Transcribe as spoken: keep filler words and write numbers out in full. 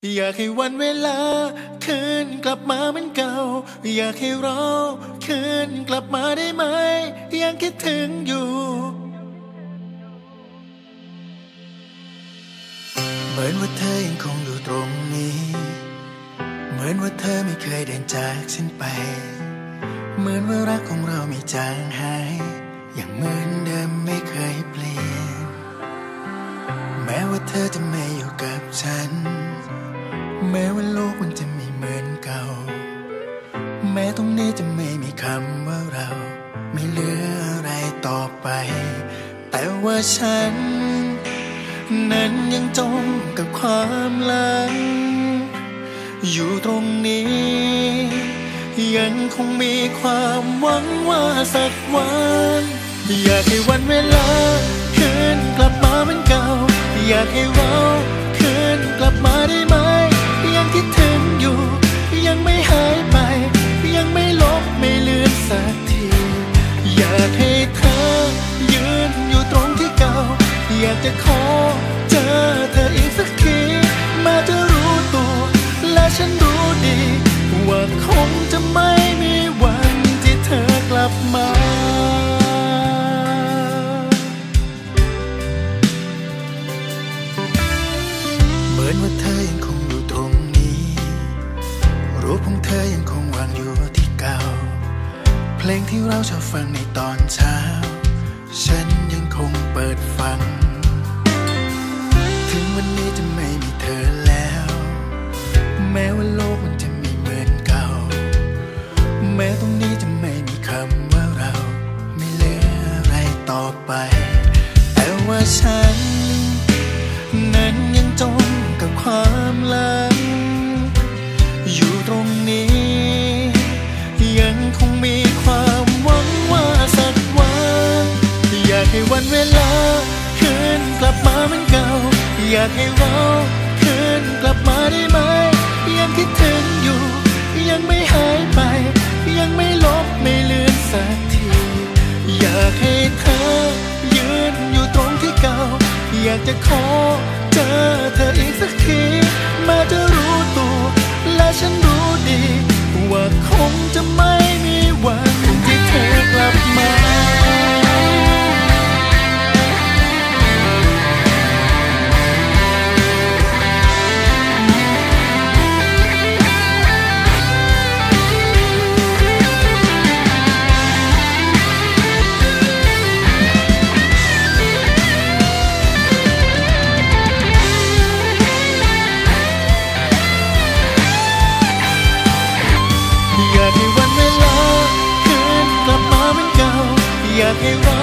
อยากให้วันเวลาคืนกลับมาเหมือนเก่าอยากให้เราคืนกลับมาได้ไหมยังคิดถึงอยู่เหมือนว่าเธอยังคงอยู่ตรงนี้เหมือนว่าเธอไม่เคยเดินจากฉันไปเหมือนว่ารักของเราไม่จางหายอย่างเหมือนเดิมไม่เคยเปลี่ยนแม้ว่าเธอจะไม่อยู่กับฉันแม้ว่าโลกมันจะไม่เหมือนเก่าแม้ตรงนี้จะไม่มีคำว่าเราไม่เหลืออะไรต่อไปแต่ว่าฉันนั้นยังจมกับความหลังอยู่ตรงนี้ยังคงมีความหวังว่าสักวันอยากให้วันเวลาคืนกลับมาเหมือนเก่าอยากให้เราคืนกลับมาได้ไหมยังคิดถึงอยู่ยังไม่หายไปยังไม่ลบไม่เลือนสักทีอยากให้เธอยืนอยู่ตรงที่เก่าอยากจะขอเจอเธออีกสักทีมาจะรู้ตัวและฉันรู้ดีว่าคงจะไม่มีวันที่เธอกลับมาเหมือนว่าเธอยังคงอยู่ตรงนี้รูปของเธอยังคงวางอยู่ที่เก่าเพลงที่เราชอบฟังในตอนเช้าฉันยังคงเปิดฟังถึงวันนี้จะไม่มีเธอแล้วแม้ว่าโลกมันจะไม่เหมือนเก่าแม้ตรงนี้จะไม่มีคำว่าเราไม่เหลืออะไรต่อไปแต่ว่าฉันนั้นยังจมกับความหลังอยู่ตรงนี้ยังคงมีความหวังว่าสักวันอยากให้วันเวลาคืนกลับมาเหมือนเก่าอยากให้เราคืนกลับมาได้ไหมยังคิดถึงอยู่ยังไม่หายไปยังไม่ลบไม่เลือนสักทีอยากให้เธอยืนอยู่ตรงที่เก่าอยากจะขอเจอเธออีกสักทีมาจะรู้ตัวและฉันรู้ดีว่าคงจะไม่มีวันที่เธอกลับมาอยากให้วันเวลาคืนกลับมาเหมือนเก่าอยากให้เรา